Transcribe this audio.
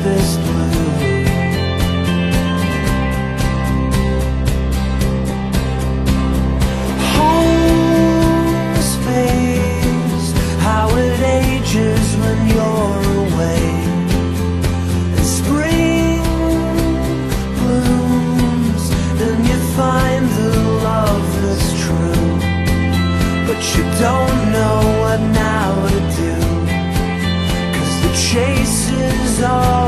deepest blue. Home space, how it ages when you're away. And spring blooms, and you find the love that's true. But you don't know what now to do, 'cause the chase is all